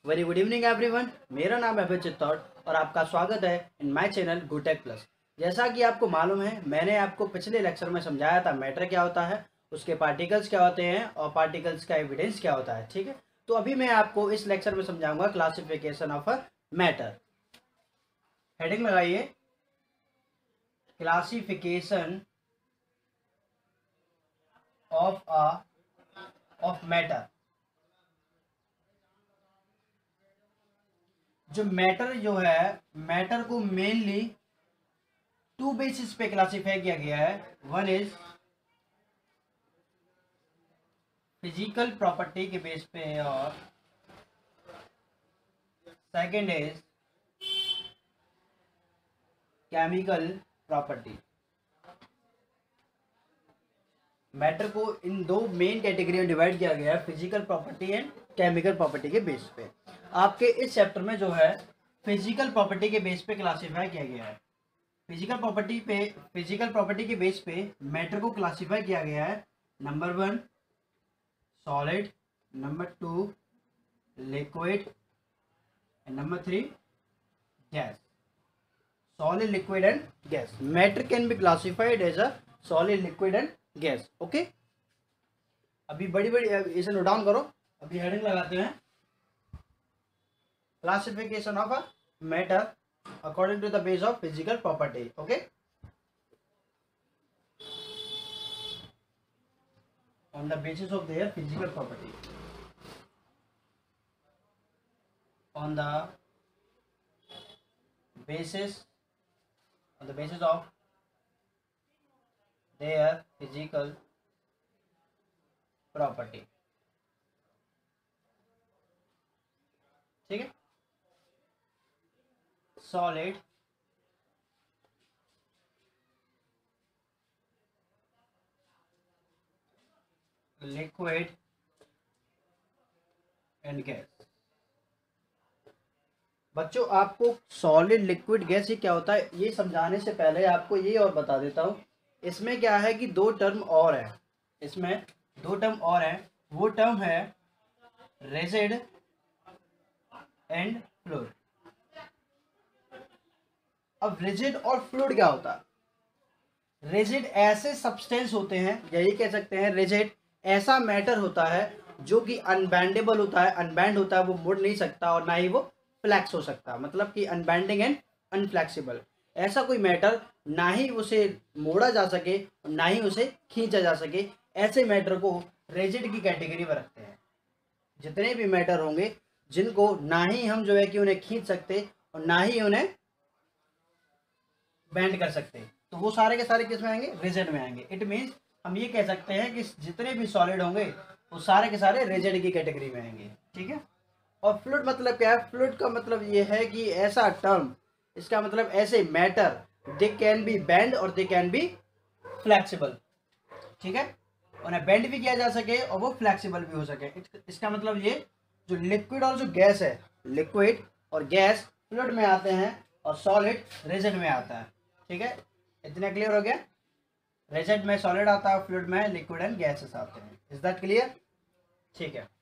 Very good evening everyone. मेरा नाम है अभय चित्तौड़ और आपका स्वागत है in my channel Gutek plus. जैसा कि आपको मालूम है, मैंने आपको पिछले लेक्चर में समझाया था मैटर क्या होता है, उसके पार्टिकल्स क्या होते हैं और पार्टिकल्स का एविडेंस क्या होता है। ठीक है, तो अभी मैं आपको इस लेक्चर में समझाऊंगा classification of a matter. Heading लगाइए, क्लासिफिकेशन ऑफ मैटर। जो मैटर जो है, मैटर को मेनली टू बेसिस पे क्लासिफाई किया गया है। वन इज फिजिकल प्रॉपर्टी के बेस पे और second is chemical property. Matter को इन दो मेन कैटेगरी में डिवाइड किया गया है, physical property and chemical property के बेस पे। आपके इस चैप्टर में जो है फिजिकल प्रॉपर्टी के बेस पे क्लासिफाई किया गया है। फिजिकल प्रॉपर्टी के बेस पे मैटर को क्लासिफाई किया गया है। Number 1 solid, number 2 liquid and number 3 gas. solid, liquid and gas. Matter can be classified as a solid, liquid and gas. Okay, अभी बड़ी बड़ी इसे नोट डाउन करो। अभी हेडिंग लगाते हैं, classification of a matter according to the base of physical property. Okay, on the basis of their physical property, on the basis of their physical property। ठीक है, सॉलिड, लिक्विड एंड गैस। बच्चों, आपको solid, liquid, gas ये क्या होता है ये समझाने से पहले आपको ये और बता देता हूँ। इसमें क्या है कि दो टर्म और है, इसमें दो टर्म और है। वो टर्म है रिजिड एंड फ्लूइड। अब रिजिड और फ्लूइड क्या होता है? रिजिड ऐसे सब्सटेंस होते हैं, यही कह सकते हैं रिजिड ऐसा मैटर होता है जो कि अनबैंडेबल होता है, अनबैंड होता है, वो मुड़ नहीं सकता और ना ही वो फ्लैक्स हो सकता, मतलब कि अनबैंडिंग एंड अनफ्लैक्सिबल। ऐसा कोई मैटर ना ही उसे मोड़ा जा सके ना ही उसे खींचा जा सके, ऐसे मैटर को रिजिड की कैटेगरी में रखते हैं। जितने भी मैटर होंगे जिनको ना ही हम जो है कि उन्हें खींच सकते और ना ही उन्हें बेंड कर सकते, तो वो सारे के सारे किस में आएंगे? रिजिड में आएंगे। इट मीन्स हम ये कह सकते हैं कि जितने भी सॉलिड होंगे वो सारे के सारे रिजिड की कैटेगरी में आएंगे। ठीक है, और फ्लूइड मतलब क्या है? फ्लूइड का मतलब ये है कि ऐसा टर्म, इसका मतलब ऐसे matter, they can be bend और दे कैन बी फ्लैक्सिबल। ठीक है, उन्हें बेंड भी किया जा सके और वो फ्लैक्सिबल भी हो सके। इसका मतलब ये जो लिक्विड और जो गैस है, लिक्विड और गैस फ्लूइड में आते हैं और सॉलिड रिजिड में आता है। ठीक है, इतना क्लियर हो गया? रिजिड में सॉलिड आता है, फ्लूइड में लिक्विड एंड गैसेस आते हैं। Is that clear? ठीक है,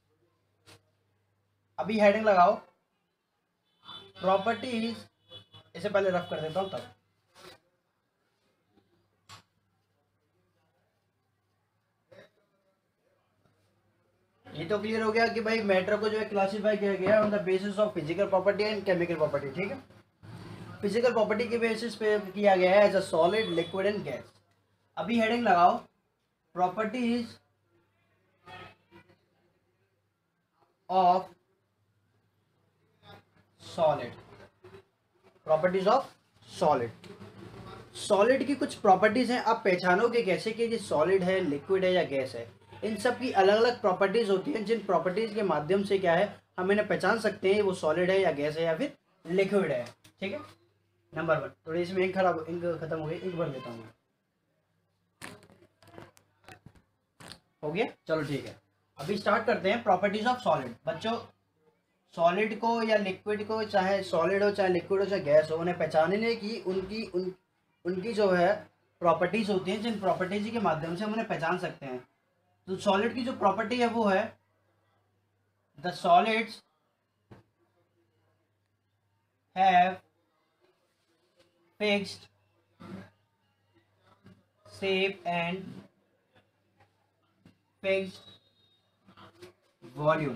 अभी हेडिंग लगाओ, प्रॉपर्टीज। इसे पहले रफ कर देता हूं तब। ये तो क्लियर हो गया कि भाई मैटर को जो है क्लासिफाई किया गया on the basis of physical property and chemical property. ठीक है, फिजिकल प्रॉपर्टी के बेसिस पे किया गया है as a solid, liquid and gas. अभी हेडिंग लगाओ, properties of solid. Properties of solid, solid की कुछ प्रॉपर्टीज हैं। आप पहचानोगे कैसे कि ये सॉलिड है, लिक्विड है या गैस है? इन सब की अलग अलग प्रॉपर्टीज होती हैं, जिन प्रॉपर्टीज के माध्यम से क्या है हम इन्हें पहचान सकते हैं वो सॉलिड है या गैस है या फिर लिक्विड है। ठीक है, नंबर 1, थोड़ी इसमें इंक खत्म हो गई, इंक भर देता हूँ। हो गया, चलो ठीक है। अभी स्टार्ट करते हैं प्रॉपर्टीज ऑफ सॉलिड। बच्चों, सॉलिड को या लिक्विड को, चाहे सॉलिड हो चाहे लिक्विड हो चाहे गैस हो, उन्हें पहचानने की उनकी जो है प्रॉपर्टीज होती हैं, जिन प्रॉपर्टीज के माध्यम से हम उन्हें पहचान सकते हैं। तो सॉलिड की जो प्रॉपर्टी है वो है the solids have fixed shape and fixed volume।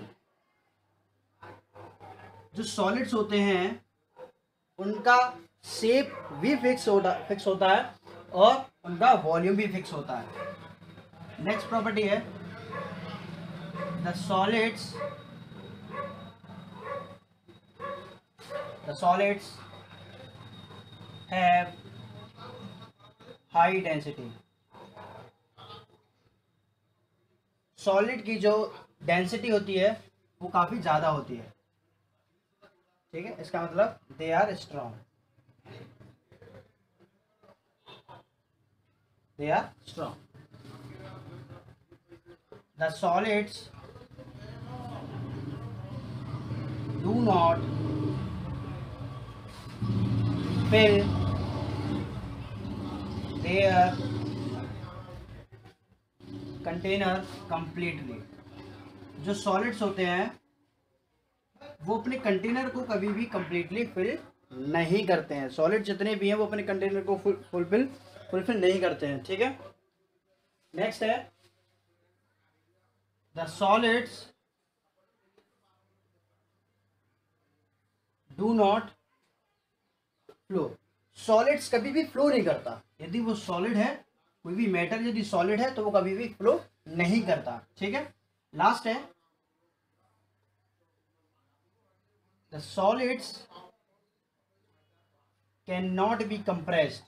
जो सॉलिड्स होते हैं उनका शेप भी फिक्स होता है और उनका वॉल्यूम भी फिक्स होता है। नेक्स्ट प्रॉपर्टी है the solids have high density. Solid की जो डेंसिटी होती है वो काफी ज्यादा होती है, ठीक है। इसका मतलब they are strong, they are strong. The solids do not fill their container completely। जो सॉलिड्स होते हैं वो अपने कंटेनर को कभी भी कंप्लीटली फिल नहीं करते हैं। सॉलिड जितने भी हैं वो अपने कंटेनर को फुलफिल नहीं करते हैं, ठीक है। नेक्स्ट है the solids do not flow. Solids कभी भी फ्लो नहीं करता। यदि वो सॉलिड है, कोई भी मैटर यदि सॉलिड है तो वो कभी भी फ्लो नहीं करता, ठीक है। लास्ट है the solids can not be compressed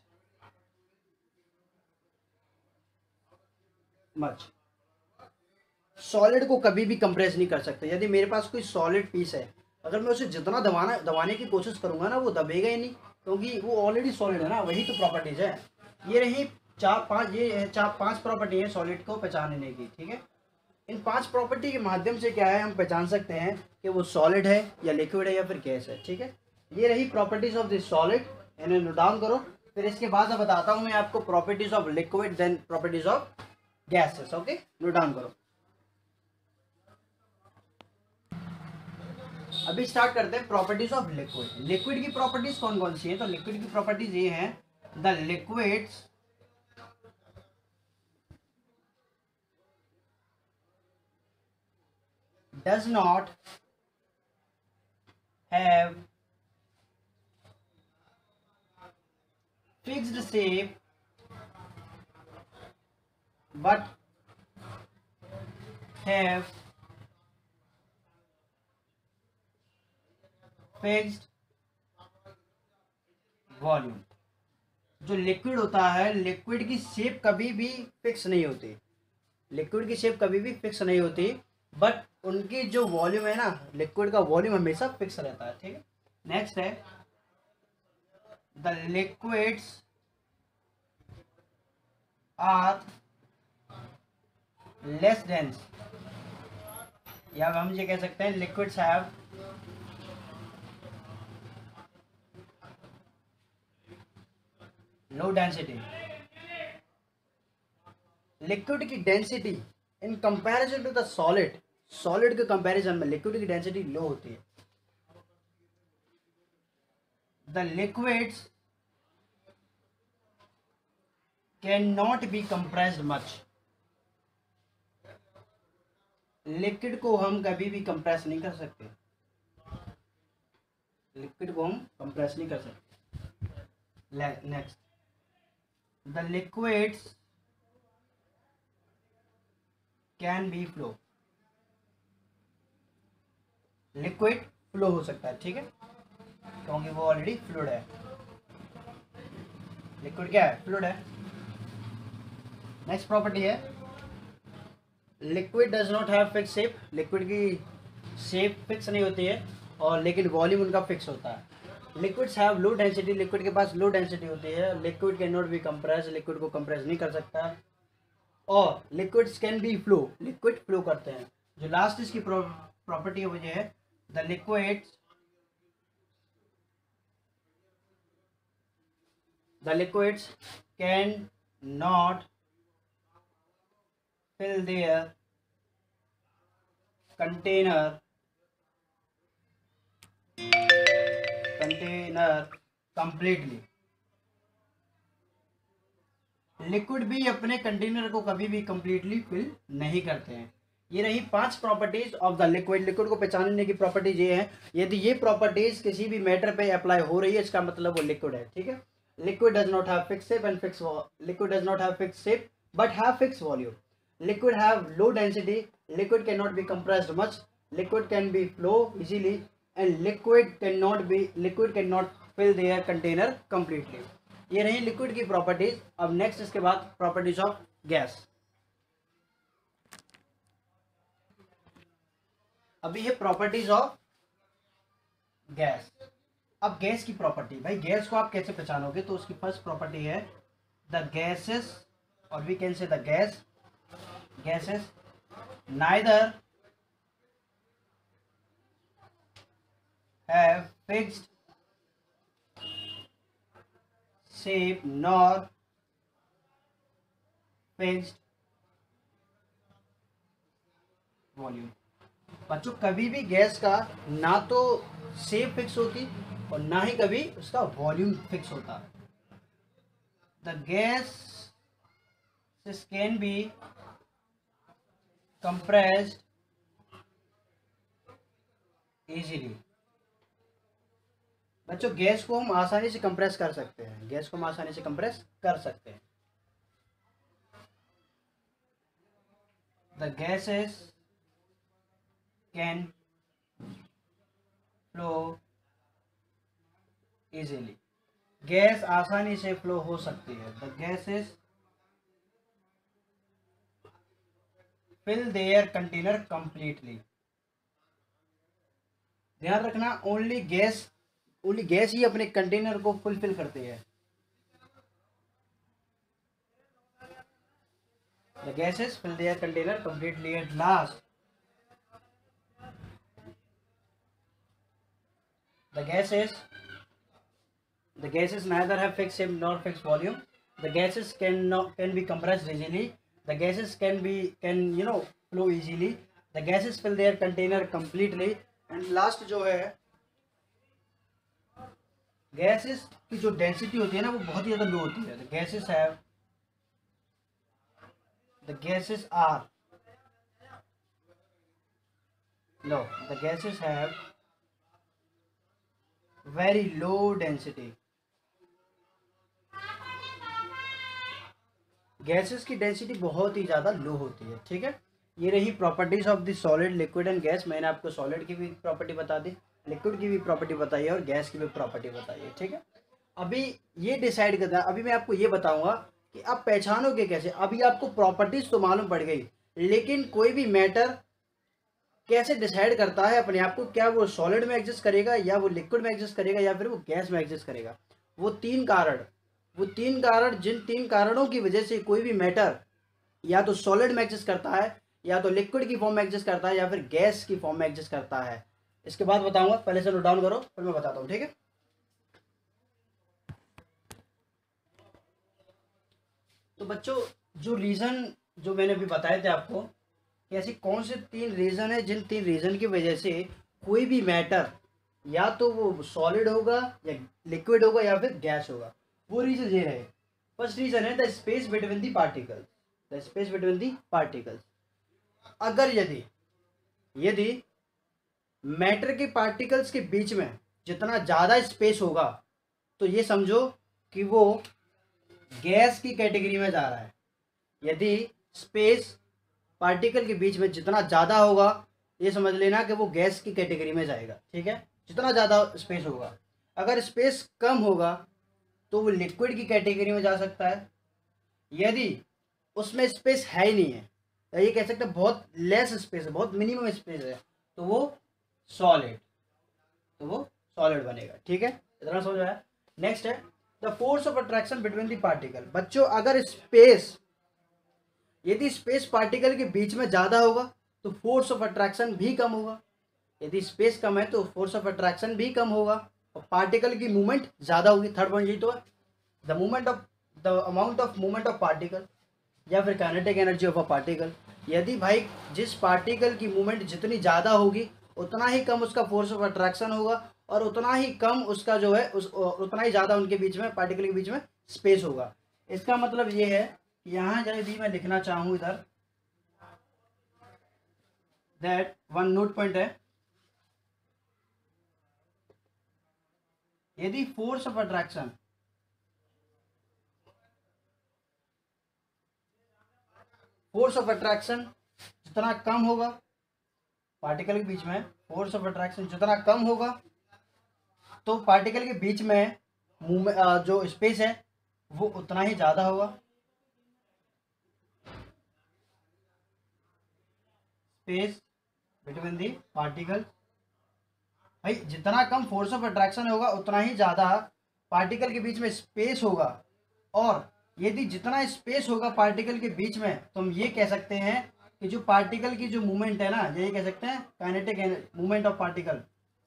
much. Solid को कभी भी कंप्रेस नहीं कर सकते। यदि मेरे पास कोई सॉलिड पीस है, अगर मैं उसे जितना दबाने की कोशिश करूंगा ना वो दबेगा ही नहीं, क्योंकि वो ऑलरेडी सॉलिड है ना। वही तो प्रॉपर्टीज है। ये रही चार पांच प्रॉपर्टी है सॉलिड को पहचानने की, ठीक है। इन 5 प्रॉपर्टी के माध्यम से क्या है हम पहचान सकते हैं कि वो सॉलिड है या लिक्विड है या फिर गैस है, ठीक है। ये रही प्रॉपर्टीज ऑफ दिस सॉलिड, इन्हें नोट डाउन करो। फिर इसके बाद मैं बताता हूँ मैं आपको properties of liquid, then properties of gases. Okay, note down करो। अभी स्टार्ट करते हैं प्रॉपर्टीज ऑफ लिक्विड। लिक्विड की प्रॉपर्टीज कौन कौन सी है? तो लिक्विड की प्रॉपर्टीज ये हैं the liquids does not have fixed shape but have fixed volume. जो लिक्विड होता है, लिक्विड की शेप कभी भी फिक्स नहीं होती। लिक्विड की शेप कभी भी फिक्स नहीं होती, बट उनकी जो वॉल्यूम है ना, लिक्विड का वॉल्यूम हमेशा फिक्स रहता है, ठीक है। नेक्स्ट है the liquids are less dense, या हम ये कह सकते हैं liquids have low density. Liquid की density in comparison to the solid, solid के कंपैरिजन में लिक्विड की डेंसिटी लो होती है। The liquids can not be compressed much. Liquid को हम कभी भी कंप्रेस नहीं कर सकते। लिक्विड को हम कंप्रेस नहीं कर सकते। Next the liquids can be flow. Liquid flow हो सकता है, ठीक है, क्योंकि वो ऑलरेडी फ्लूइड है। लिक्विड क्या है? फ्लूइड है। नेक्स्ट प्रॉपर्टी है liquid does not have fix shape. Liquid की शेप फिक्स नहीं होती है और लेकिन वॉल्यूम उनका फिक्स होता है। Liquids have low density, liquid के पास लो डेंसिटी होती है। Liquid can not be compress, liquid को कंप्रेस नहीं कर सकता। और liquids can be flow, liquid flow करते हैं। जो लास्ट इसकी प्रॉपर्टी है वो ये है the liquids can not fill their container container completely. Liquid भी अपने कंटेनर को कभी भी कंप्लीटली फिल नहीं करते हैं। ये रही 5 properties of the liquid. Liquid को पहचानने की प्रॉपर्टीज ये है, यदि ये प्रॉपर्टीज किसी भी मैटर पे अप्लाई हो रही है इसका मतलब वो लिक्विड है। ठीक है, liquid does not have fix shape and fix liquid does not have fix shape but have fix volume. Liquid have low density, liquid can not be compressed much, liquid can be flow easily and liquid can not fill their container completely. ये रही liquid की properties. अब next इसके बाद properties of gas. अभी ये properties of gas. अब gas की प्रॉपर्टी, भाई गैस को आप कैसे पहचानोगे, तो उसकी फर्स्ट प्रॉपर्टी है द गैसेस, और we can say the gases neither have fixed shape nor fixed volume. बच्चों कभी भी गैस का ना तो शेप फिक्स होती और ना ही कभी उसका वॉल्यूम फिक्स होता। The gas can be compressed easily. बच्चों गैस को हम आसानी से कंप्रेस कर सकते हैं, गैस को हम आसानी से कंप्रेस कर सकते हैं। The gases can flow easily. Gas आसानी से फ्लो हो सकती है। The gases fill their container completely. ध्यान रखना, ओनली गैस ही अपने कंटेनर को फुलफिल करती है। The gases fill their container completely at last. The gases neither have fixed shape nor fixed volume. The gases can be compressed easily. The gases can flow easily. The gases fill their container completely. And last जो है, gases की जो density होती है ना वो बहुत ही ज़्यादा लो होती है। The gases are low. The gases have very low density. Gases की डेंसिटी बहुत ही ज़्यादा लो होती है। ठीक है, ये रही properties of the solid, liquid and gas. मैंने आपको सॉलिड की भी प्रॉपर्टी बता दी, लिक्विड की भी प्रॉपर्टी बताई है और गैस की भी प्रॉपर्टी बताई है। ठीक है, अभी ये डिसाइड करना है, अभी मैं आपको ये बताऊंगा कि आप पहचानोगे कैसे। अभी आपको प्रॉपर्टीज तो मालूम पड़ गई, लेकिन कोई भी मैटर कैसे डिसाइड करता है अपने आप को, क्या वो सॉलिड में एग्जिस्ट करेगा या वो लिक्विड में एग्जिस्ट करेगा या फिर वो गैस में एग्जिस्ट करेगा। वो तीन कारण जिन 3 कारणों की वजह से कोई भी मैटर या तो सॉलिड में एग्जिस्ट करता है, या तो लिक्विड की फॉर्म में एग्जिस्ट करता है, या फिर गैस की फॉर्म में एग्जिस्ट करता है, इसके बाद बताऊंगा। पहले से नोट डाउन करो, फिर मैं बताता हूँ। ठीक है, तो बच्चों जो रीजन जो मैंने अभी बताए थे आपको, ऐसी कौन से 3 रीजन है जिन 3 रीजन की वजह से कोई भी मैटर या तो वो सॉलिड होगा या लिक्विड होगा या फिर गैस होगा। वो रीजन ये रहे। फर्स्ट रीजन है the space between the particles. The space between the particles. अगर यदि मैटर के पार्टिकल्स के बीच में जितना ज़्यादा स्पेस होगा तो ये समझो कि वो गैस की कैटेगरी में जा रहा है। यदि स्पेस पार्टिकल के बीच में जितना ज़्यादा होगा ये समझ लेना कि वो गैस की कैटेगरी में जाएगा। ठीक है, जितना ज़्यादा स्पेस होगा। अगर स्पेस कम होगा तो वो लिक्विड की कैटेगरी में जा सकता है। यदि उसमें स्पेस है ही नहीं है, या ये कह सकते हैं बहुत लेस स्पेस है, बहुत मिनिमम स्पेस है, तो वो सॉलिड बनेगा। ठीक है, इतना समझ आया। नेक्स्ट है the force of attraction between the particle. बच्चों अगर यदि स्पेस पार्टिकल के बीच में ज़्यादा होगा तो फोर्स ऑफ अट्रैक्शन भी कम होगा। यदि स्पेस कम है तो फोर्स ऑफ अट्रैक्शन भी कम होगा और पार्टिकल की मूवमेंट ज़्यादा होगी। थर्ड पॉइंट यही तो है, the amount of movement of particle या फिर kinetic energy of a particle. यदि भाई जिस पार्टिकल की मूवमेंट जितनी ज़्यादा होगी उतना ही कम उसका फोर्स ऑफ अट्रैक्शन होगा और उतना ही कम उसका जो है उतना ही ज़्यादा उनके बीच में, पार्टिकल के बीच में स्पेस होगा। इसका मतलब ये है कि यहाँ यदि मैं लिखना चाहूँ इधर, दैट वन नोट पॉइंट है, यदि फोर्स ऑफ अट्रैक्शन जितना कम होगा पार्टिकल के बीच में, फोर्स ऑफ अट्रैक्शन जितना कम होगा तो पार्टिकल के बीच में जो स्पेस है वो उतना ही ज़्यादा होगा। स्पेस बिटवीन दी पार्टिकल, भाई जितना कम फोर्स ऑफ अट्रैक्शन होगा उतना ही ज़्यादा पार्टिकल के बीच में स्पेस होगा। और यदि जितना स्पेस होगा पार्टिकल के बीच में तो हम ये कह सकते हैं कि जो पार्टिकल की जो मूवमेंट है ना, यही कह सकते हैं काइनेटिक मूवमेंट ऑफ पार्टिकल,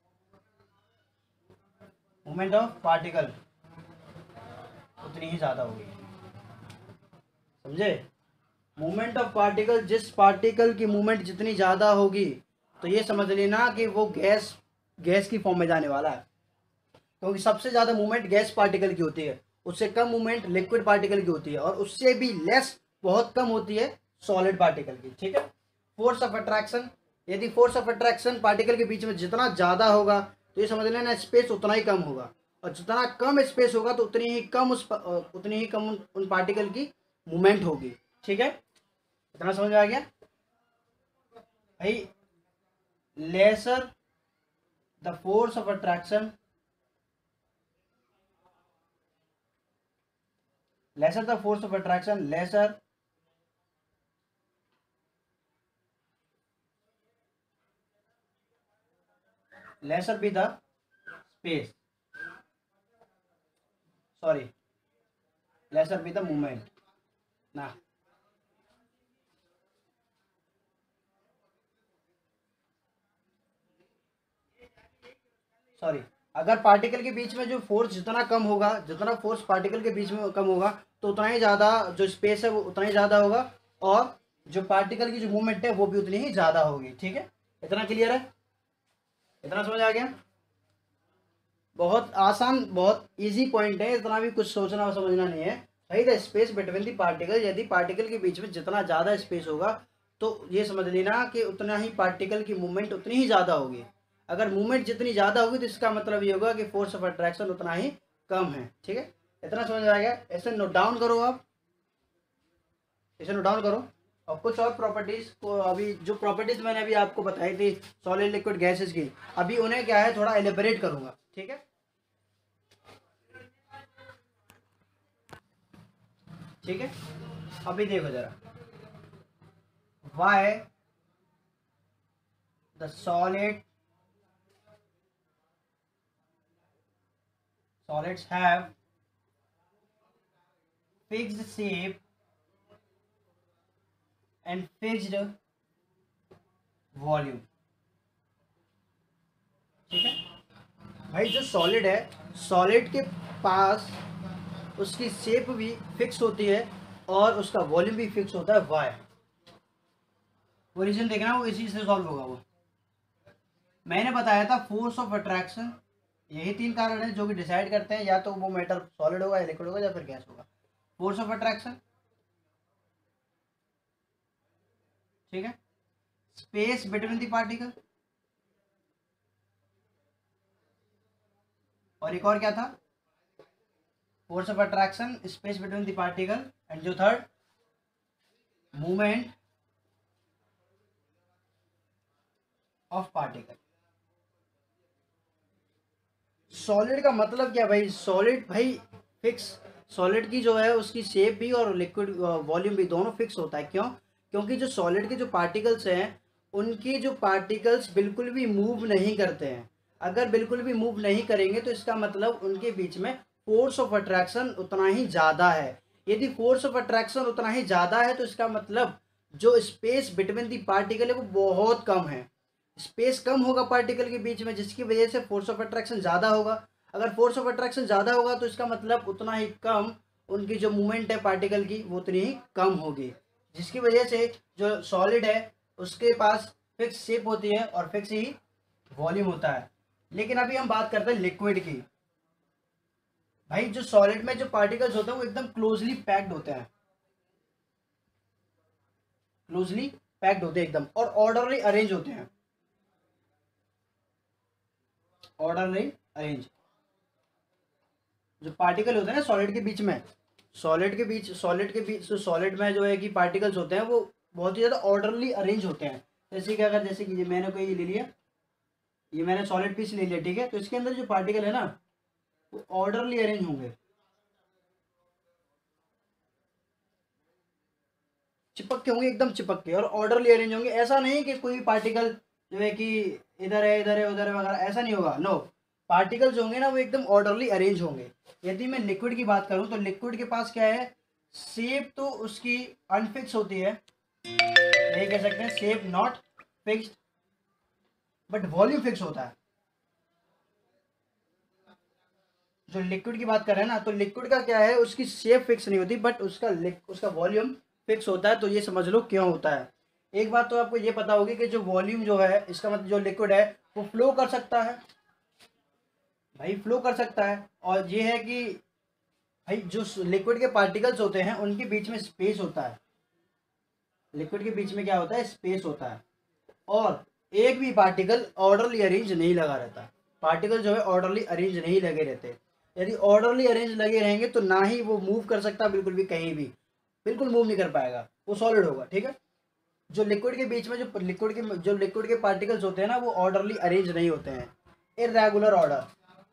उतनी ही ज़्यादा होगी। समझे? मूवमेंट ऑफ पार्टिकल, जिस पार्टिकल की मूवमेंट जितनी ज़्यादा होगी तो ये समझ लेना कि वो गैस की फॉर्म में जाने वाला है, क्योंकि सबसे ज़्यादा मूवमेंट गैस पार्टिकल की होती है, उससे कम मूवमेंट लिक्विड पार्टिकल की होती है, और उससे भी लेस, बहुत कम होती है सॉलिड पार्टिकल की। ठीक है? फोर्स ऑफ अट्रैक्शन, यदि फोर्स ऑफ अट्रैक्शन पार्टिकल के बीच में जितना ज़्यादा होगा तो ये समझ लेना स्पेस उतना ही कम होगा, और जितना कम स्पेस होगा तो उतनी ही कम उन पार्टिकल की मूवमेंट होगी। ठीक है? इतना समझ में आ गया भाई? Lesser the force of attraction, lesser the force of attraction, lesser be the space, sorry, lesser be the movement ना। सॉरी, अगर पार्टिकल के बीच में जो फोर्स जितना कम होगा, जितना फोर्स पार्टिकल के बीच में कम होगा तो उतना ही ज़्यादा जो स्पेस है वो उतना ही ज़्यादा होगा, और जो पार्टिकल की जो मूवमेंट है वो भी उतनी ही ज़्यादा होगी। ठीक है? इतना क्लियर है? इतना समझ आ गया? बहुत आसान, बहुत इजी पॉइंट है, इतना भी कुछ सोचना और समझना नहीं है। सही the space between the particle, यदि पार्टिकल के बीच में जितना ज़्यादा स्पेस होगा तो ये समझ लेना कि उतना ही पार्टिकल की मूवमेंट उतनी ही ज़्यादा होगी। अगर मूवमेंट जितनी ज़्यादा होगी तो इसका मतलब ये होगा कि फोर्स ऑफ अट्रैक्शन उतना ही कम है। ठीक है? इतना समझ आ गया? ऐसे नोट डाउन करो, आप इसे नोट डाउन करो। और कुछ और प्रॉपर्टीज को, अभी जो प्रॉपर्टीज मैंने अभी आपको बताई थी सॉलिड लिक्विड गैसेस की, अभी उन्हें क्या है थोड़ा एलिबरेट करूंगा। ठीक है? ठीक है? अभी देखो जरा, why the solids have fixed shape and fixed volume। ठीक है भाई? जो सॉलिड है, सॉलिड के पास उसकी शेप भी फिक्स होती है और उसका वॉल्यूम भी फिक्स होता है। वाई, वो रीजन देखना, वो इसी से सॉल्व होगा। वो मैंने बताया था फोर्स ऑफ अट्रैक्शन, यही 3 कारण है जो कि डिसाइड करते हैं या तो वो मैटर सॉलिड होगा या लिक्विड होगा या फिर गैस होगा। फोर्स ऑफ अट्रैक्शन, ठीक है, स्पेस बिटवीन द पार्टिकल, और एक और क्या था? Force of attraction, space between the particle, and जो third, movement of particle. Solid का मतलब क्या भाई? सॉलिड भाई फिक्स, सॉलिड की जो है उसकी शेप भी और लिक्विड वॉल्यूम भी दोनों फिक्स होता है। क्यों? क्योंकि जो सॉलिड के जो पार्टिकल्स हैं उनके जो पार्टिकल्स बिल्कुल भी मूव नहीं करते हैं। अगर बिल्कुल भी मूव नहीं करेंगे तो इसका मतलब उनके बीच में फोर्स ऑफ अट्रैक्शन उतना ही ज़्यादा है। यदि फोर्स ऑफ अट्रैक्शन उतना ही ज़्यादा है तो इसका मतलब जो स्पेस बिटवीन दी पार्टिकल है वो बहुत कम है। स्पेस कम होगा पार्टिकल के बीच में, जिसकी वजह से फोर्स ऑफ अट्रैक्शन ज़्यादा होगा। अगर फोर्स ऑफ अट्रैक्शन ज़्यादा होगा तो इसका मतलब उतना ही कम उनकी जो मूवमेंट है पार्टिकल की वो उतनी ही कम होगी, जिसकी वजह से जो सॉलिड है उसके पास फिक्स शेप होती है और फिक्स ही वॉल्यूम होता है। लेकिन अभी हम बात करते हैं लिक्विड की। भाई जो सॉलिड में जो पार्टिकल्स होते हैं वो एकदम क्लोजली पैक्ड होते हैं, क्लोजली पैक्ड होते हैं एकदम, और ऑर्डरली अरेंज होते हैं, ऑर्डरली अरेंज। जो पार्टिकल होते हैं ना सॉलिड के बीच में, सॉलिड में जो है कि पार्टिकल्स होते हैं वो बहुत ही ज़्यादा ऑर्डरली अरेंज होते हैं। जैसे कि अगर जैसे कि ये मैंने कोई ले लिया, ये मैंने सॉलिड पीस ले लिया, ठीक है, तो इसके अंदर जो पार्टिकल है ना वो ऑर्डरली अरेंज होंगे, चिपक के होंगे, एकदम चिपक के और ऑर्डरली अरेंज होंगे। ऐसा नहीं कि कोई भी पार्टिकल जो है कि इधर है इधर है उधर है वगैरह, ऐसा नहीं होगा। नो, पार्टिकल्स होंगे ना वो एकदम ऑर्डरली अरेंज होंगे। यदि मैं लिक्विड की बात करूं तो लिक्विड के पास क्या है, शेप तो उसकी अनफिक्स होती है, यही कह सकते हैं shape not fixed, but volume fix होता है। जो लिक्विड की बात कर रहे हैं ना, तो लिक्विड का क्या है, उसकी शेप फिक्स नहीं होती बट उसका वॉल्यूम फिक्स होता है। तो ये समझ लो क्यों होता है। एक बात तो आपको ये पता होगी कि जो वॉल्यूम जो है, इसका मतलब जो लिक्विड है वो फ्लो कर सकता है, भाई फ्लो कर सकता है। और ये है कि भाई जो लिक्विड के पार्टिकल्स होते हैं उनके बीच में स्पेस होता है, लिक्विड के बीच में क्या होता है, स्पेस होता है। और एक भी पार्टिकल ऑर्डरली अरेंज नहीं लगा रहता, पार्टिकल जो है ऑर्डरली अरेंज नहीं लगे रहते। यदि ऑर्डरली अरेंज लगे रहेंगे तो ना ही वो मूव कर सकता बिल्कुल भी, कहीं भी बिल्कुल मूव नहीं कर पाएगा, वो सॉलिड होगा, ठीक है। जो लिक्विड के बीच में जो लिक्विड के पार्टिकल्स होते हैं ना वो ऑर्डरली अरेंज नहीं होते हैं, इर्रेगुलर ऑर्डर,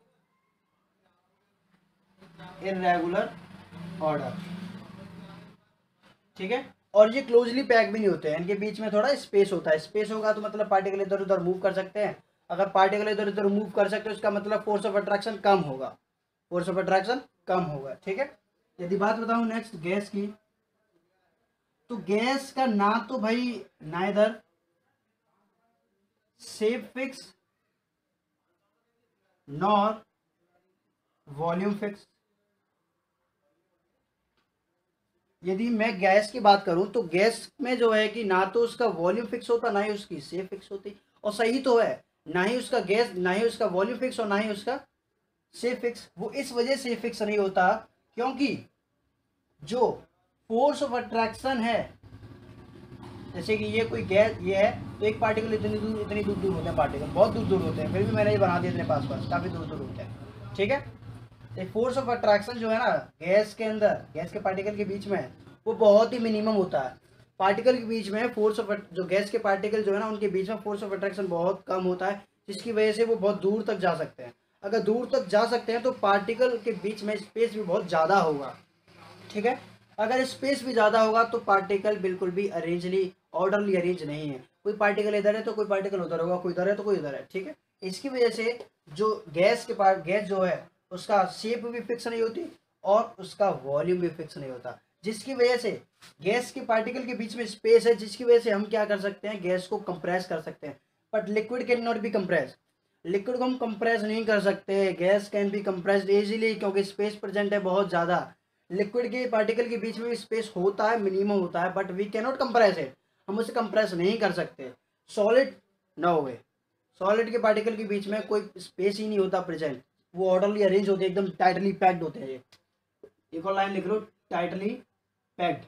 इर्रेगुलर ऑर्डर, ठीक है। और ये क्लोजली पैक भी नहीं होते हैं, इनके बीच में थोड़ा स्पेस होता है। स्पेस होगा तो मतलब पार्टिकल इधर उधर मूव कर सकते हैं। अगर पार्टिकल इधर उधर मूव कर सकते हैं उसका मतलब फोर्स ऑफ अट्रैक्शन कम होगा, फोर्स ऑफ अट्रैक्शन कम होगा, ठीक है। यदि बात बताऊं नेक्स्ट गैस की, तो गैस का ना तो भाई neither shape fix nor volume fix. यदि मैं गैस की बात करूं तो गैस में जो है कि ना तो उसका वॉल्यूम फिक्स होता ना ही उसकी शेप फिक्स होती, और सही तो है, ना ही उसका गैस, ना ही उसका वॉल्यूम फिक्स और ना ही उसका शेप फिक्स। वो इस वजह से फिक्स नहीं होता क्योंकि जो फोर्स ऑफ अट्रैक्शन है, जैसे कि ये कोई गैस ये है तो एक पार्टिकल इतनी दूर दूर होते हैं, पार्टिकल बहुत दूर दूर होते हैं, फिर भी मैंने ये बना दिया इतने पास पास, काफ़ी दूर दूर होते हैं, ठीक है। फोर्स ऑफ अट्रैक्शन जो है ना गैस के अंदर, गैस के पार्टिकल के बीच में, वो बहुत ही मिनिमम होता है। पार्टिकल के बीच में फोर्स ऑफ, जो गैस के पार्टिकल जो है ना उनके बीच में फोर्स ऑफ अट्रैक्शन बहुत कम होता है, जिसकी वजह से वो बहुत दूर तक जा सकते हैं। अगर दूर तक जा सकते हैं तो पार्टिकल के बीच में स्पेस भी बहुत ज़्यादा होगा, ठीक है। अगर स्पेस भी ज़्यादा होगा तो पार्टिकल बिल्कुल भी अरेंजली ऑर्डरली अरेंज नहीं है, कोई पार्टिकल इधर है तो कोई पार्टिकल उधर होगा, कोई इधर है तो कोई इधर है, ठीक है। इसकी वजह से जो गैस जो है उसका शेप भी फिक्स नहीं होती और उसका वॉल्यूम भी फिक्स नहीं होता, जिसकी वजह से गैस के पार्टिकल के बीच में स्पेस है, जिसकी वजह से हम क्या कर सकते हैं, गैस को कंप्रेस कर सकते हैं। But liquid can not be compress, liquid को हम कंप्रेस नहीं कर सकते। Gas can be compressed easily क्योंकि स्पेस प्रेजेंट है बहुत ज़्यादा। लिक्विड के पार्टिकल के बीच में भी स्पेस होता है, मिनिमम होता है, but we can not compress it, हम उसे कंप्रेस नहीं कर सकते। सॉलिड नो वे, सॉलिड के पार्टिकल के बीच में कोई स्पेस ही नहीं होता प्रेजेंट, वो ऑर्डरली अरेंज होते हैं, एकदम टाइटली पैक्ड होते हैं। ये एक और लाइन लिख लो, टाइटली पैक्ड,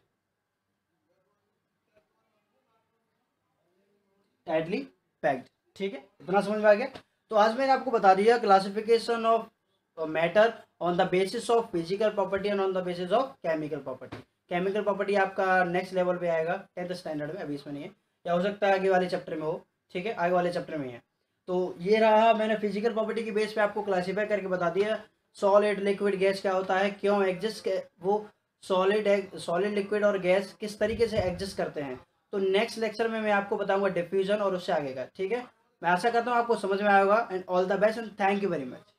टाइटली पैक्ड, ठीक है। इतना समझ में आ गया। तो आज मैंने आपको बता दिया classification of matter on the basis of physical property and on the basis of chemical property. Chemical property आपका नेक्स्ट लेवल पे आएगा 10th स्टैंडर्ड में, अभी इसमें नहीं है, या हो सकता है आगे वाले चैप्टर में हो, ठीक है, आगे वाले चैप्टर में है। तो ये रहा, मैंने फिजिकल प्रॉपर्टी की बेस पे आपको क्लासीफाई करके बता दिया सॉलिड लिक्विड गैस क्या होता है, क्यों एग्जिस्ट, वो सॉलिड लिक्विड और गैस किस तरीके से एग्जिस्ट करते हैं। तो नेक्स्ट लेक्चर में मैं आपको बताऊंगा डिफ्यूजन और उससे आगे का, ठीक है। मैं आशा करता हूँ आपको समझ में आएगा। And all the best and thank you very much.